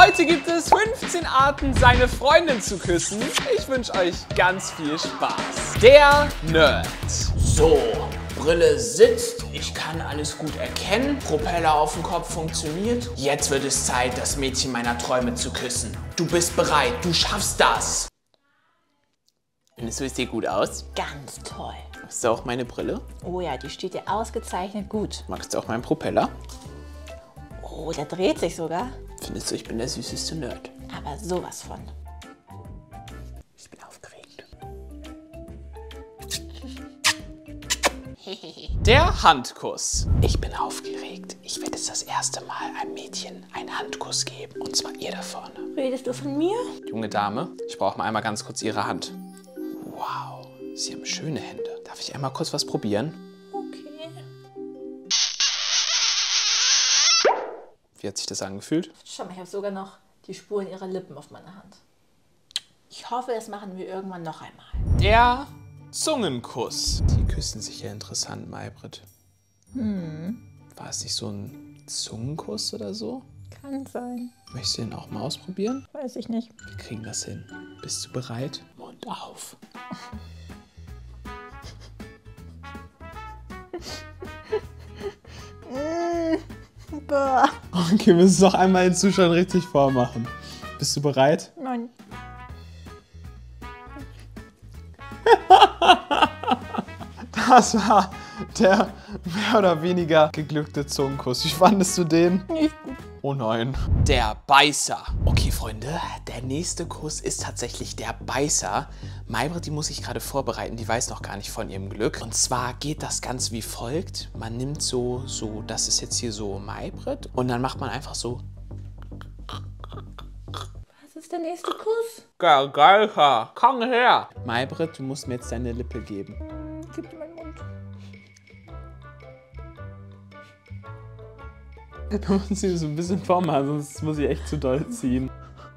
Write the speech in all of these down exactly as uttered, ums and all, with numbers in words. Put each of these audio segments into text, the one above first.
Heute gibt es fünfzehn Arten, seine Freundin zu küssen. Ich wünsche euch ganz viel Spaß. Der Nerd. So, Brille sitzt, ich kann alles gut erkennen, Propeller auf dem Kopf funktioniert. Jetzt wird es Zeit, das Mädchen meiner Träume zu küssen. Du bist bereit, du schaffst das. Findest du, es sieht gut aus? Ganz toll. Magst du auch meine Brille? Oh ja, die steht dir ausgezeichnet gut. Magst du auch meinen Propeller? Oh, der dreht sich sogar. Findest du, ich bin der süßeste Nerd? Aber sowas von. Ich bin aufgeregt. Der Handkuss. Ich bin aufgeregt. Ich werde jetzt das erste Mal einem Mädchen einen Handkuss geben. Und zwar ihr da vorne. Redest du von mir? Junge Dame, ich brauche mal einmal ganz kurz Ihre Hand. Wow, Sie haben schöne Hände. Darf ich einmal kurz was probieren? Okay. Wie hat sich das angefühlt? Schau mal, ich habe sogar noch die Spuren ihrer Lippen auf meiner Hand. Ich hoffe, das machen wir irgendwann noch einmal. Der Zungenkuss. Die küssen sich ja interessant, Maybrit. Hm. War es nicht so ein Zungenkuss oder so? Kann sein. Möchtest du den auch mal ausprobieren? Weiß ich nicht. Wir kriegen das hin. Bist du bereit? Mund auf. Okay, wir müssen es noch einmal den Zuschauern richtig vormachen. Bist du bereit? Nein. Das war der mehr oder weniger geglückte Zungenkuss. Wie fandest du den? Nicht gut. Oh nein. Der Beißer. Okay, Freunde, der nächste Kuss ist tatsächlich der Beißer. Maybrit, die muss sich gerade vorbereiten, die weiß noch gar nicht von ihrem Glück. Und zwar geht das Ganze wie folgt. Man nimmt so, so, das ist jetzt hier so Maybrit. Und dann macht man einfach so. Was ist der nächste Kuss? Geil, geil, komm her. Maybrit, du musst mir jetzt deine Lippe geben. Gib dir meinen Mund. Du musst sie so ein bisschen vormachen, sonst muss ich echt zu doll ziehen.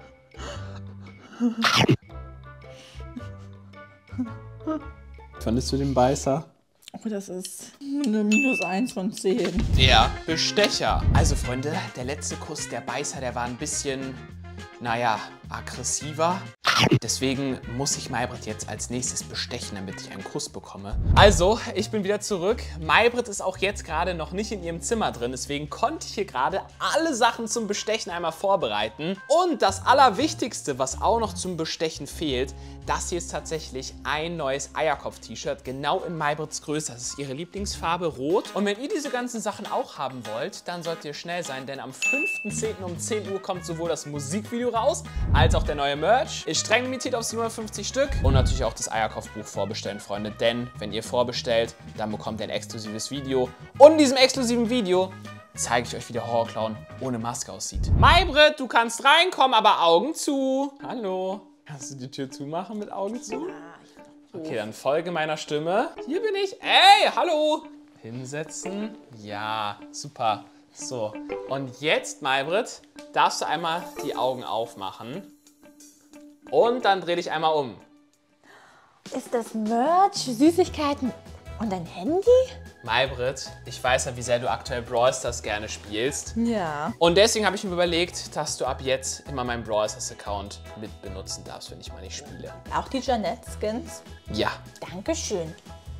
Fandest du den Beißer? Oh, das ist eine minus eins von zehn. Der Bestecher. Also, Freunde, der letzte Kuss, der Beißer, der war ein bisschen, naja, aggressiver. Deswegen muss ich Maybrit jetzt als nächstes bestechen, damit ich einen Kuss bekomme. Also, ich bin wieder zurück. Maybrit ist auch jetzt gerade noch nicht in ihrem Zimmer drin. Deswegen konnte ich hier gerade alle Sachen zum Bestechen einmal vorbereiten. Und das Allerwichtigste, was auch noch zum Bestechen fehlt, das hier ist tatsächlich ein neues Eierkopf-T-Shirt. Genau in Maybrits Größe. Das ist ihre Lieblingsfarbe, Rot. Und wenn ihr diese ganzen Sachen auch haben wollt, dann solltet ihr schnell sein. Denn am fünften zehnten um zehn Uhr kommt sowohl das Musikvideo raus, als auch der neue Merch. Ist streng limitiert auf siebenhundertfünfzig Stück. Und natürlich auch das Eierkopfbuch vorbestellen, Freunde. Denn wenn ihr vorbestellt, dann bekommt ihr ein exklusives Video. Und in diesem exklusiven Video zeige ich euch, wie der Horrorclown ohne Maske aussieht. Maybrit, du kannst reinkommen, aber Augen zu. Hallo. Kannst du die Tür zumachen mit Augen zu? Okay, dann folge meiner Stimme. Hier bin ich. Ey, hallo. Hinsetzen. Ja, super. So, und jetzt, Maybrit, darfst du einmal die Augen aufmachen. Und dann dreh dich einmal um. Ist das Merch, Süßigkeiten und ein Handy? Maybrit, ich weiß ja, wie sehr du aktuell Brawl Stars gerne spielst. Ja. Und deswegen habe ich mir überlegt, dass du ab jetzt immer meinen Brawl Stars Account mit benutzen darfst, wenn ich mal nicht spiele. Auch die Jeanette-Skins? Ja. Dankeschön.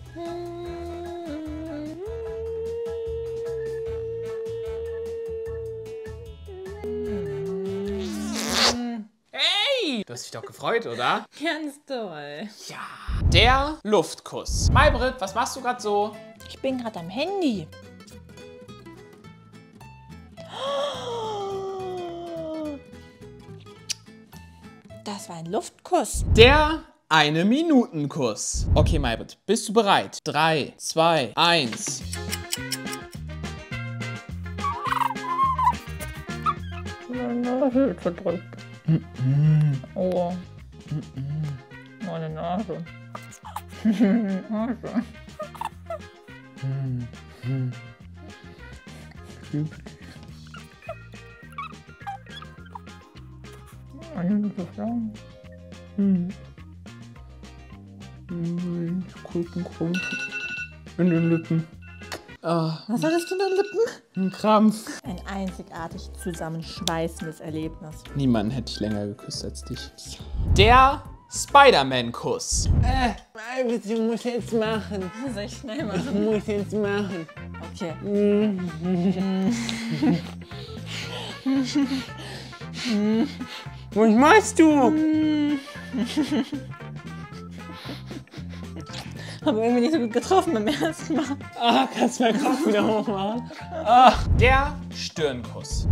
Hey! Du hast dich doch gefreut, oder? Ganz toll. Ja. Der Luftkuss. Maybrit, was machst du gerade so? Ich bin gerade am Handy. Das war ein Luftkuss. Der eine Minutenkuss. Okay, Maybrit, bist du bereit? Drei, zwei, eins. Nase verdrückt. Oh. Meine Nase. Nase. In den Lippen. Oh, Was hattest du in den Lippen? ein Krampf. Ein einzigartig zusammenschweißendes Erlebnis. Niemanden hätte ich länger geküsst als dich. Der Spider-Man-Kuss. Äh, du musst jetzt machen. Soll ich schnell Du machen? musst jetzt machen. Okay. Was machst du? Habe irgendwie nicht so gut getroffen beim ersten Mal. Ah, kannst du meinen Kopf wieder hochmachen? Ah, der Stirnkuss.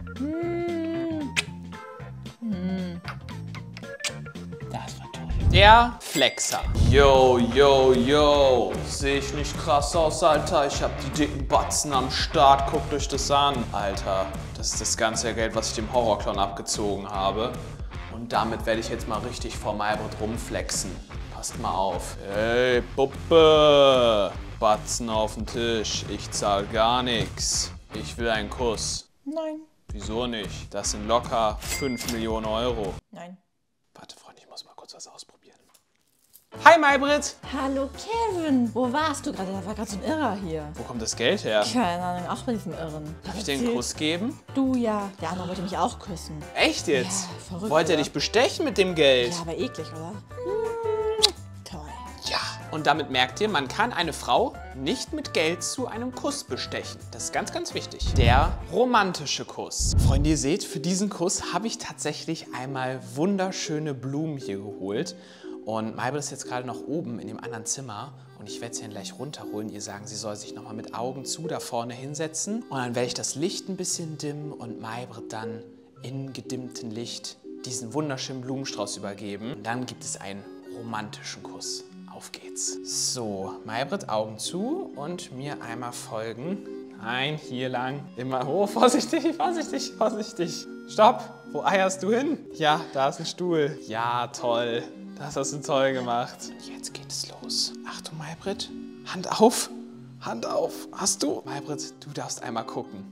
Das war toll. Der Flexer. Yo, yo, yo. Sehe ich nicht krass aus, Alter? Ich habe die dicken Batzen am Start. Guckt euch das an. Alter, das ist das ganze Geld, was ich dem Horrorclown abgezogen habe. Und damit werde ich jetzt mal richtig vor Maybrit rumflexen. Passt mal auf. Hey, Puppe. Batzen auf den Tisch. Ich zahl gar nichts. Ich will einen Kuss. Nein. Wieso nicht? Das sind locker fünf Millionen Euro. Nein. Warte, Freunde, ich muss mal kurz was ausprobieren. Hi, Maybrit. Hallo Kevin. Wo warst du gerade? Da war gerade so ein Irrer hier. Wo kommt das Geld her? Keine Ahnung, auch bei diesem Irren. Darf ich dir einen Kuss geben? Du ja. Der andere wollte mich auch küssen. Echt jetzt? Ja, verrückt, Wollte er oder? dich bestechen mit dem Geld? Ja, aber eklig, oder? Toll. Ja. Und damit merkt ihr, man kann eine Frau nicht mit Geld zu einem Kuss bestechen. Das ist ganz, ganz wichtig. Der romantische Kuss. Freunde, ihr seht, für diesen Kuss habe ich tatsächlich einmal wunderschöne Blumen hier geholt. Und Maybrit ist jetzt gerade noch oben in dem anderen Zimmer. Und ich werde sie dann gleich runterholen. Ihr sagen, sie soll sich nochmal mit Augen zu da vorne hinsetzen. Und dann werde ich das Licht ein bisschen dimmen und Maybrit dann in gedimmtem Licht diesen wunderschönen Blumenstrauß übergeben. Und dann gibt es einen romantischen Kuss. Auf geht's. So, Maybrit, Augen zu und mir einmal folgen. Nein, hier lang. Immer hoch. Vorsichtig, vorsichtig, vorsichtig. Stopp. Wo eierst du hin? Ja, da ist ein Stuhl. Ja, toll. Das hast du toll gemacht. Jetzt geht es los. Achtung, Maybrit. Hand auf. Hand auf. Hast du? Maybrit, du darfst einmal gucken.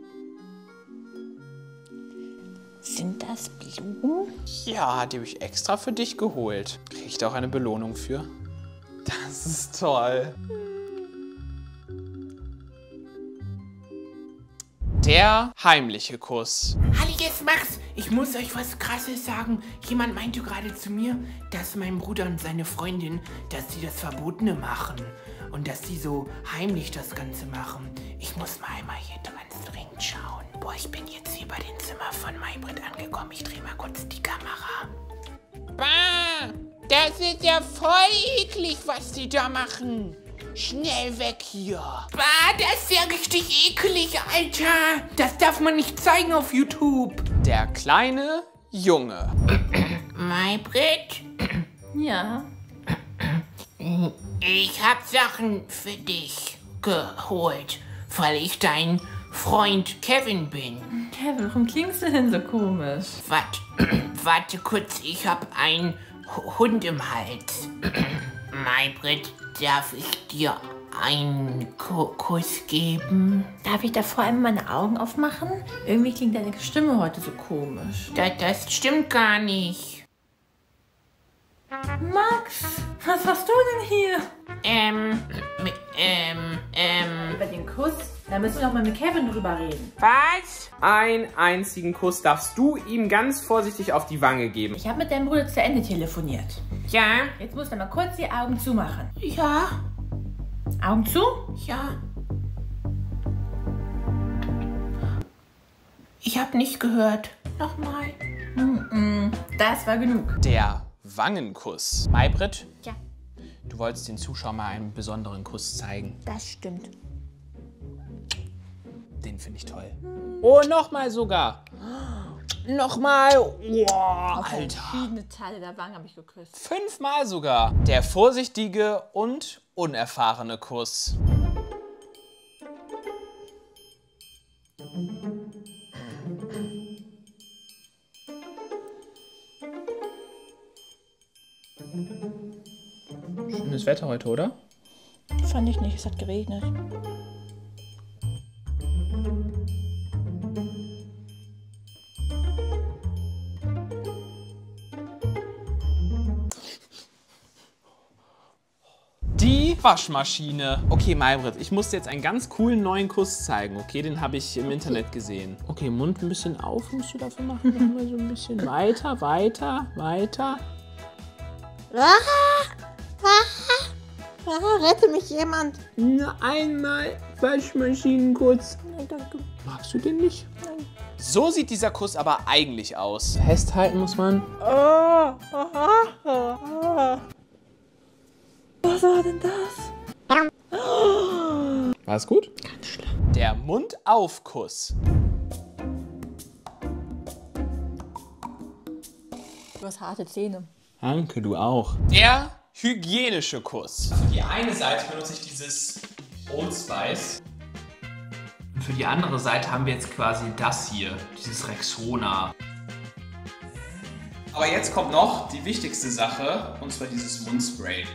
Sind das Blumen? Ja, die habe ich extra für dich geholt. Krieg ich da auch eine Belohnung für? Das ist toll. Der heimliche Kuss. Hallo, jetzt Max. Ich muss euch was Krasses sagen. Jemand meinte gerade zu mir, dass mein Bruder und seine Freundin, dass sie das Verbotene machen. Und dass sie so heimlich das Ganze machen. Ich muss mal einmal hier ganz dringend schauen. Boah, ich bin jetzt hier bei dem Zimmer von Maybrit angekommen. Ich drehe mal kurz die Kamera. Bah, das ist ja voll eklig, was die da machen. Schnell weg hier. Bah, das ist ja richtig eklig, Alter. Das darf man nicht zeigen auf YouTube. Der kleine Junge. Maybrit, Ja. ich hab Sachen für dich geholt, weil ich dein Freund Kevin bin. Kevin, warum klingst du denn so komisch? Warte, warte kurz, ich hab einen H- Hund im Hals. Maybrit, darf ich dir einen Ku- Kuss geben? Darf ich da vor allem meine Augen aufmachen? Irgendwie klingt deine Stimme heute so komisch. Das, das stimmt gar nicht. Max, was machst du denn hier? Ähm, m- ähm, ähm, Über den Kuss? Da müssen wir doch mal mit Kevin drüber reden. was? Einen einzigen Kuss darfst du ihm ganz vorsichtig auf die Wange geben. Ich habe mit deinem Bruder zu Ende telefoniert. Ja? Jetzt musst du mal kurz die Augen zumachen. Ja? Augen zu? Ja? Ich hab nicht gehört. Nochmal. Das war genug. Der Wangenkuss. Maybrit, Ja, du wolltest den Zuschauern mal einen besonderen Kuss zeigen. das stimmt. Den finde ich toll. Oh, nochmal sogar. Nochmal. Wow, Alter. Verschiedene Teile der Wange habe ich geküsst. Fünfmal sogar. Der vorsichtige und unerfahrene Kuss. Schönes Wetter heute, oder? Fand ich nicht, es hat geregnet. Die Abwaschmaschine. Okay, Maybrit, ich muss dir jetzt einen ganz coolen neuen Kuss zeigen, okay? Den habe ich im Internet gesehen. Okay, Mund ein bisschen auf musst du dafür machen. Machen wir so ein bisschen weiter, weiter, weiter. Ah, ah, ah, rette mich jemand. Na, einmal Waschmaschinenkuss. Nein, danke. Magst du den nicht? Nein. So sieht dieser Kuss aber eigentlich aus. Festhalten muss man. Oh, oh, oh, oh. Was war denn das? War es gut? Ganz schlimm. Der Mundaufkuss. Du hast harte Zähne. Danke, du auch. Der hygienische Kuss. Für die eine Seite benutze ich dieses Old Spice. Und für die andere Seite haben wir jetzt quasi das hier, dieses Rexona. Aber jetzt kommt noch die wichtigste Sache, und zwar dieses Mundspray.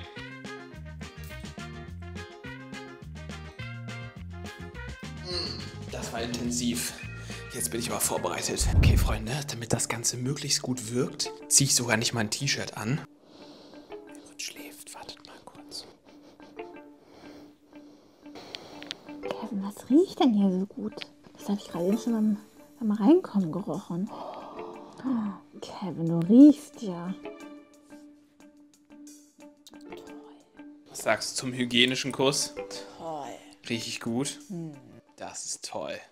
Das war intensiv. Jetzt bin ich aber vorbereitet. Okay, Freunde, damit das Ganze möglichst gut wirkt, ziehe ich sogar nicht mal ein T-Shirt an. Maybrit schläft, wartet mal kurz. Kevin, was riecht denn hier so gut? Das habe ich gerade eben schon beim, beim Reinkommen gerochen. Oh, Kevin, du riechst ja. Was sagst du zum hygienischen Kuss? Toll. Riech ich gut? Das ist toll.